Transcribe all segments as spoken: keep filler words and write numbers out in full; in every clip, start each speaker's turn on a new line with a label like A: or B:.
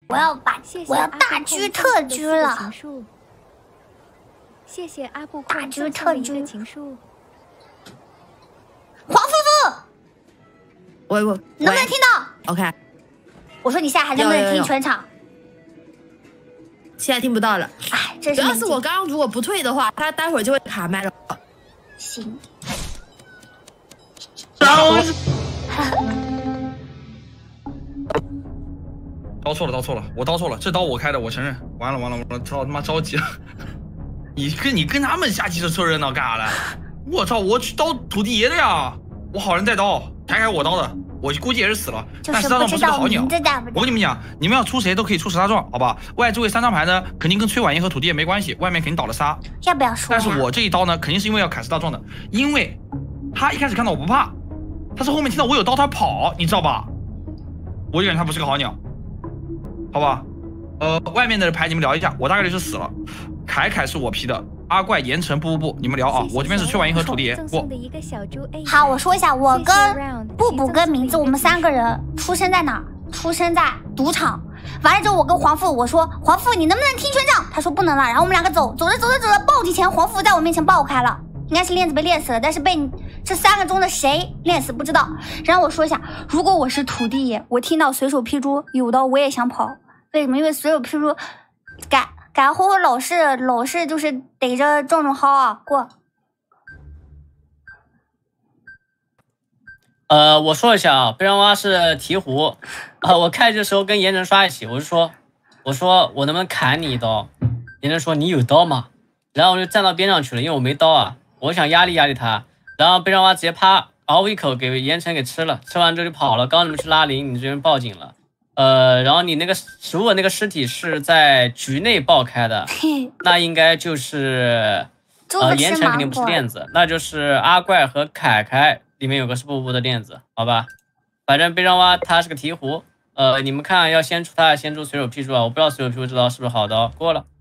A: 我要把我要大狙特狙了。
B: 谢谢阿布
A: 大狙特狙
B: 情书。
A: 黄夫妇，
C: 喂喂，
A: 能不能听到
C: ？OK。
A: 我说你现在还能不能听全场？
C: 现在听不到了。
A: 哎，真是。
C: 主要是我刚刚如果不退的话，他待会儿就会卡麦了。
A: 行。
D: 刀错了，刀错了，我刀错了，这刀我开的，我承认。完了完了完了，操他妈着急了！你跟你跟他们瞎鸡着凑热闹干啥呢？我操，我去刀土地爷的呀！我好人带刀，开开我刀的，我估计也是死了。但石大壮不是个好鸟。我跟你们讲，你们要出谁都可以出石大壮，好吧？外这位三张牌呢，肯定跟崔婉莹和土地爷没关系，外面肯定倒了仨。
A: 要不要说？
D: 但是我这一刀呢，肯定是因为要砍石大壮的，因为他一开始看到我不怕，他是后面听到我有刀他跑，你知道吧？我就感觉他不是个好鸟。好吧，呃，外面的牌你们聊一下，我大概率是死了。凯凯是我 P 的，阿怪、严晨、不不不，你们聊啊，我这边是崔婉莹和土地爷。过。
A: 好，我说一下，我跟布布跟名字，我们三个人出生在哪儿？出生在赌场。完了之后，我跟黄富我说，黄富你能不能听全场？他说不能了。然后我们两个走，走着走着走着，爆击前黄富在我面前爆开了，应该是链子被链死了，但是被这三个中的谁链死不知道。然后我说一下，如果我是土地爷，我听到随手劈猪有刀，我也想跑。为什么？因为随手劈猪，改改后后老是老是就是逮着壮壮薅啊过。
E: 呃，我说一下啊，被让蛙是鹈鹕，啊、呃，我开局的时候跟严晨刷一起，我就说，我说我能不能砍你一刀？严晨说你有刀吗？然后我就站到边上去了，因为我没刀啊，我想压力压力他，然后被让蛙直接啪嗷一口给严晨给吃了，吃完之后就跑了。刚刚你们去拉铃，你这边报警了。呃，然后你那个如果那个尸体是在局内爆开的，那应该就是呃严晨肯定不是链子，那就是阿怪和凯凯里面有个是布布的链子，好吧？反正被让蛙他是个鹈鹕，呃，你们看要先出他先出随手劈出啊，我不知道随手劈出这刀是不是好刀，过了。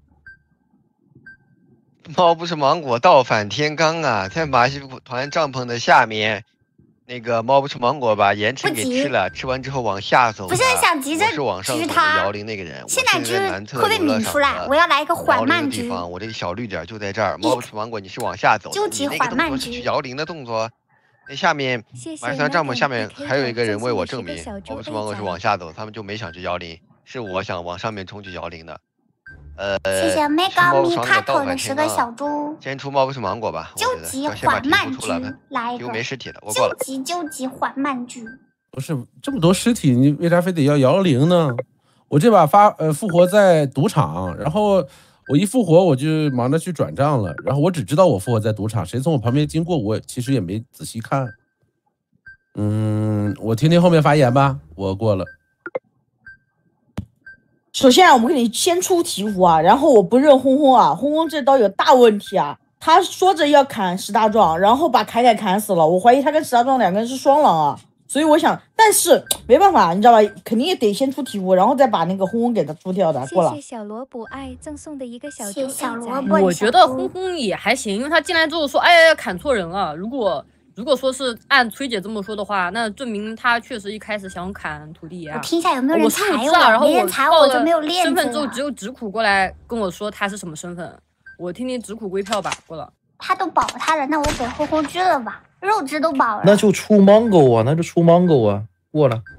F: 猫不是芒果倒反天罡啊，在马戏团帐篷的下面。那个猫不吃芒果把严晨给吃了，吃完之后往下走。
A: 不是想急着
F: 是往上走的摇铃那个人。
A: 现在狙会被抿出来，我要来一个缓慢狙。
F: 我这个小绿点就在这儿。猫不吃芒果，你是往下走的。
A: 究极缓慢狙。
F: 去摇铃的动作。那下面马戏团帐篷下面还有一个人为我证明，猫不吃芒果是往下走，他们就没想去摇铃，是我想往上面冲去摇铃的。呃，
A: 谢谢 Mega 米卡头的十个小猪。
F: 先出猫不是芒果吧？
A: 究极缓慢狙，来一个。
F: 又没尸体了，我过了。
A: 究极究极缓慢狙。
G: 不是这么多尸体，你为啥非得要摇铃呢？我这把发呃复活在赌场，然后我一复活我就忙着去转账了，然后我只知道我复活在赌场，谁从我旁边经过，我其实也没仔细看。嗯，我听听后面发言吧，我过了。
H: 首先啊，我们给你先出鹈鹕啊，然后我不认轰轰啊，轰轰这刀有大问题啊，他说着要砍石大壮，然后把凯凯砍死了，我怀疑他跟石大壮两个人是双狼啊，所以我想，但是没办法，你知道吧，肯定也得先出鹈鹕，然后再把那个轰轰给他出掉的。过了。
B: 谢谢小萝卜爱赠送的一个小
A: 谢谢小萝卜。
I: 我觉得轰轰也还行，因为他进来之后说，哎呀，砍错人了。如果如果说是按崔姐这么说的话，那证明他确实一开始想砍土地爷、啊。
A: 我听一下有没有人踩我，
I: 啊、然后我
A: 踩我就没有链子
I: 身份之后，只有直苦过来跟我说他是什么身份，我听听直苦归票吧。过了。
A: 他都保他了，那我给轰轰狙了吧，肉质都保了。
J: 那就出 Mango 啊，那就出 Mango 啊，过了。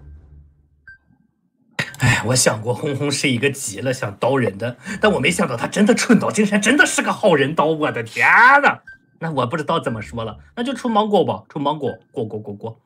K: 哎，我想过轰轰是一个急了想刀人的，但我没想到他真的寸刀精神，真的是个好人刀，我的天呐！那我不知道怎么说了，那就出芒果吧，出芒果，过过过过。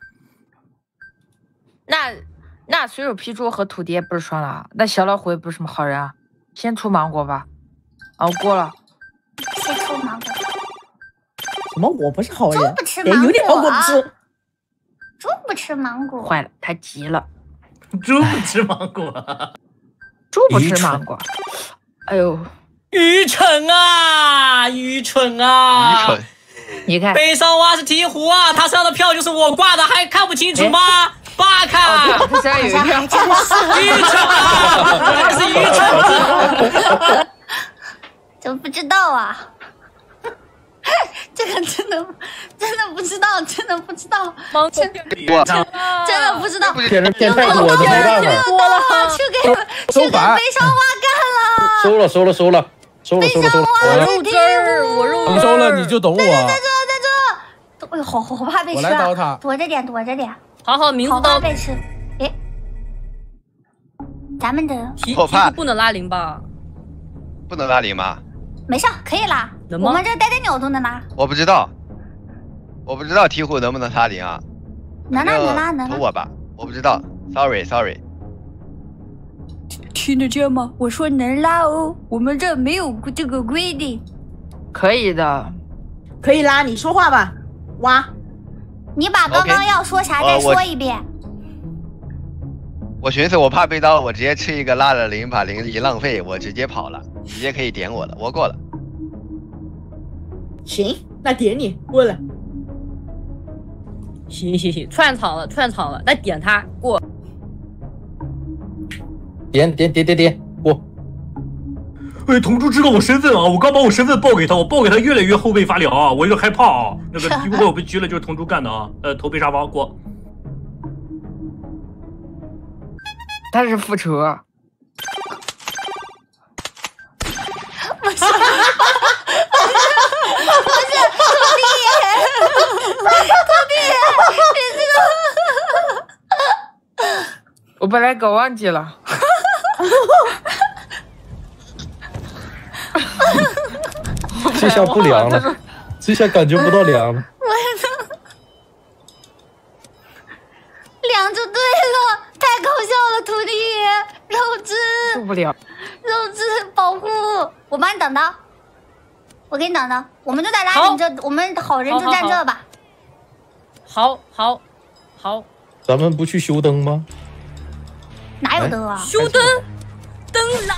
L: 那那随手劈猪和土地不是双狼，那小老虎也不是什么好人啊，先出芒果吧。啊，我过了。
A: 先出芒果。
H: 芒果不是好人，
A: 猪不吃芒果，
H: 有点芒果吃。
A: 猪不吃芒果。
L: 坏了，他急了。
K: 猪不吃芒果，
L: 猪不吃芒果。哎呦。
E: 愚蠢啊，愚蠢啊！
F: 愚蠢！
L: 你看，
E: 悲伤蛙是鹈鹕啊，他上的票就是我挂的，还看不清楚吗？巴卡，
L: 他现在有一票，
E: 愚蠢啊！他是愚蠢。
A: 怎么不知道啊？这个真的， 真的不知道，真的不知道，
I: 芒
A: 真
F: 我
A: 真真的不知道。
J: 骗人骗太多了，没办法。
A: 多了，去给去给悲伤蛙干了。
J: 收了收了收了收了收了收了。
I: 我肉汁儿，我肉汁儿。
G: 你收了你就懂我。
A: 在这在这。哎呦，好好怕被吃啊！
G: 我来刀他，
A: 躲着点，躲着点。
I: 好好，名字刀
A: 被吃。哎，咱们的
I: 题题目不能拉零吧？
F: 不能拉零吗？
A: 没事，可以拉。
I: 能吗？
A: 我们这呆呆鸟都能拉。
F: 我不知道，我不知道鹈鹕能不能拉零啊？
A: 能拉能拉能拉。
F: 投我吧，我不知道 ，sorry sorry。
A: 听得见吗？我说能拉哦，我们这没有这个规定。
L: 可以的，
H: 可以拉，你说话吧，哇。
A: 你把刚刚要说啥再说一遍。
F: 我寻思我怕被刀，我直接吃一个拉了零，把零一浪费，我直接跑了，直接可以点我了，我过了。
H: 行，那点你过了。
I: 行行行，串场了串场了，那点他过。
J: 点点点点点过。
K: 哎，同桌知道我身份啊！我刚把我身份报给他，我报给他越来越后背发凉啊！我有点害怕啊！那个一会儿我被拘了，就是同桌干的啊！呃，投被杀方过。
L: 他是副车。
A: 不是，不是，徒弟，徒弟，你这
L: 个，我本来搞忘记了。
J: 这下不凉了，这下感觉不到凉了。
A: 凉就对了，太搞笑了，徒弟，肉汁
L: 受不了，
A: 肉汁保护，我帮你等的，我给你等的，我们就在拉你这，我们好人就站这吧。
I: 好好好，
J: 咱们不去修灯吗？
A: 哪有灯啊？
I: 修灯，灯啊！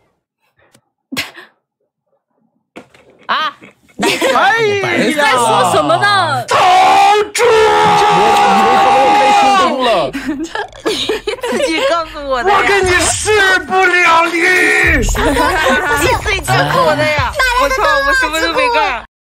I: 啊！你在说什么呢？
K: 同桌，
J: 我以为他们要开修灯了。
L: 自己告诉我的。
K: 我跟你势不两立。
L: 你自己告诉我的呀！我操，我什么都没干。